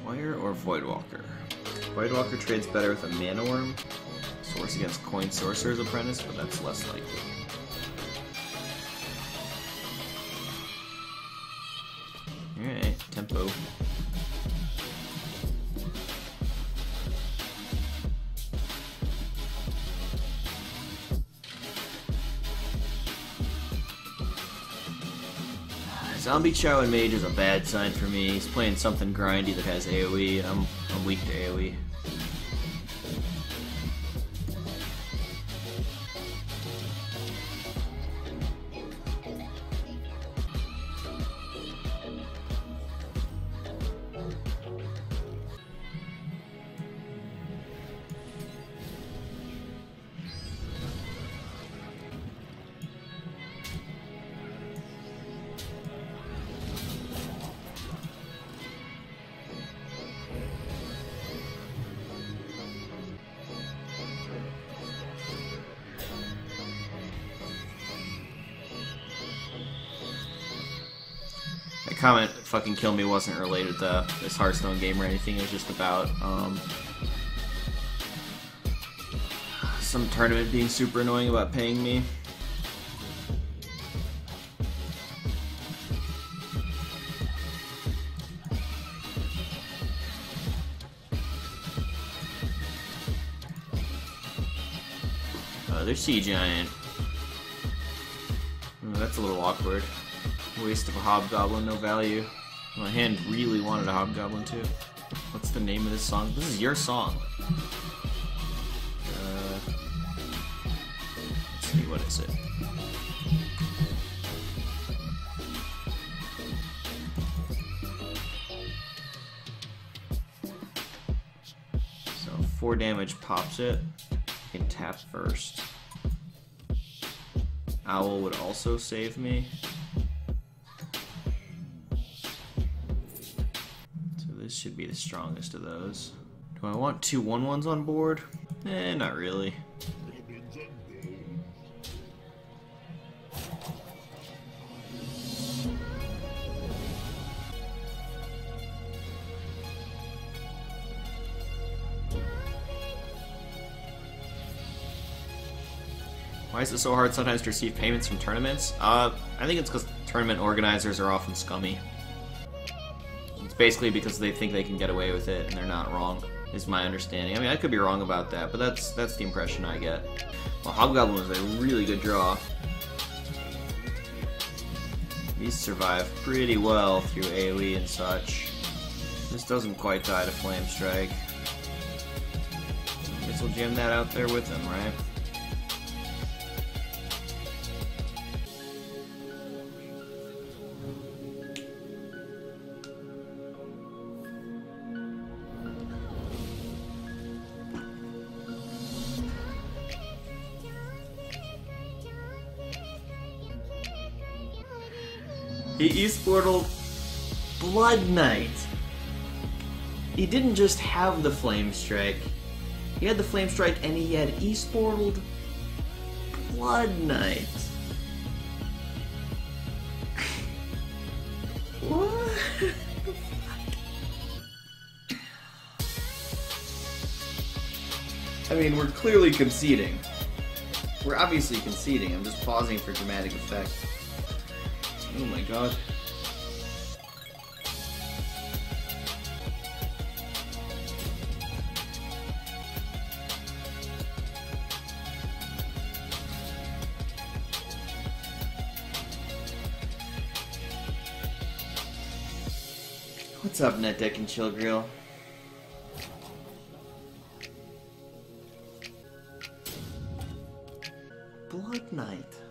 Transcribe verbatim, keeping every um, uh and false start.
Wire or Voidwalker? Voidwalker trades better with a Mana Worm. Source against Coin Sorcerer's Apprentice, but that's less likely. Alright, tempo. Zombie Chow and Mage is a bad sign for me. He's playing something grindy that has AoE, and I'm, I'm weak to AoE. Comment fucking kill me wasn't related to this Hearthstone game or anything. It was just about um, some tournament being super annoying about paying me. Uh, there's Sea Giant. Mm, that's a little awkward. Waste of a Hobgoblin, no value. My hand really wanted a Hobgoblin too. What's the name of this song? This is your song. Uh, let's see, what is it? So four damage pops it. I can tap first. Owl would also save me. This should be the strongest of those. Do I want two one ones on board? Eh, not really. Why is it so hard sometimes to receive payments from tournaments? Uh, I think it's because tournament organizers are often scummy. It's basically because they think they can get away with it, and they're not wrong, is my understanding. I mean, I could be wrong about that, but that's that's the impression I get. Well, Hobgoblin was a really good draw. These survive pretty well through AoE and such. This doesn't quite die to Flame Strike. Guess we'll jam that out there with him, right? He e-sportled Blood Knight. He didn't just have the Flame Strike. He had the Flame Strike and he had e-sportled Blood Knight. What? I mean, we're clearly conceding. We're obviously conceding. I'm just pausing for dramatic effect. Oh my god. What's up, NetDeck and Chillgrill? Blood Knight.